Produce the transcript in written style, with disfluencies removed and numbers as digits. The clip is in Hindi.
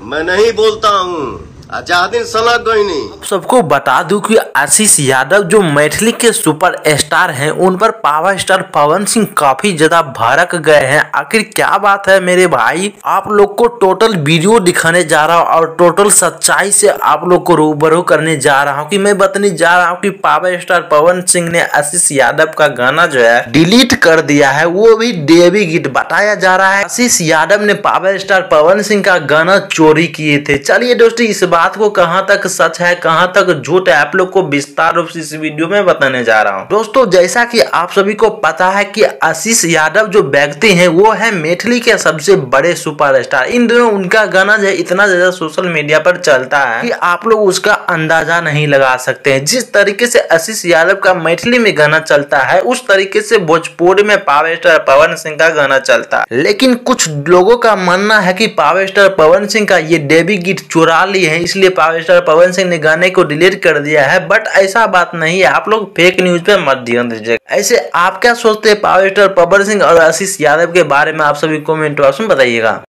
मैं नहीं बोलता हूँ। आजादी सलाह कोई नहीं। सबको बता दूं कि आशीष यादव जो मैथिली के सुपर स्टार हैं, उन पर पावर स्टार पवन सिंह काफी ज्यादा भड़क गए हैं। आखिर क्या बात है मेरे भाई, आप लोग को टोटल वीडियो दिखाने जा रहा हूं और टोटल सच्चाई से आप लोग को रूबरू करने जा रहा हूं कि मैं बताने जा रहा हूं कि पावर स्टार पवन सिंह ने आशीष यादव का गाना जो है डिलीट कर दिया है, वो भी देवी गीत बताया जा रहा है। आशीष यादव ने पावर स्टार पवन सिंह का गाना चोरी किए थे। चलिए दोस्तों, इस बात को कहां तक सच है कहां तक झूठ है, आप लोग को विस्तार रूप से इस वीडियो में बताने जा रहा हूं। दोस्तों, जैसा कि आप सभी को पता है कि आशीष यादव जो व्यक्ति हैं वो है मैथिली के सबसे बड़े सुपरस्टार। इन दिनों उनका गाना जो है इतना ज्यादा सोशल मीडिया पर चलता है कि आप लोग उसका अंदाजा नहीं लगा सकते हैं। जिस तरीके से आशीष यादव का मैथिली में गाना चलता है, उस तरीके से भोजपुरी में पावर स्टार पवन सिंह का गाना चलता है। लेकिन कुछ लोगों का मानना है कि पावर स्टार पवन सिंह का ये देवी गीत चुरा लिए हैं, इसलिए पावर स्टार पवन सिंह ने गाने को डिलीट कर दिया है। बट ऐसा बात नहीं है, आप लोग फेक न्यूज पे मत ध्यान दीजिएगा। ऐसे आप क्या सोचते हैं पावर स्टार पवन सिंह और आशीष यादव के बारे में, आप सभी कमेंट बॉक्स में बताइएगा।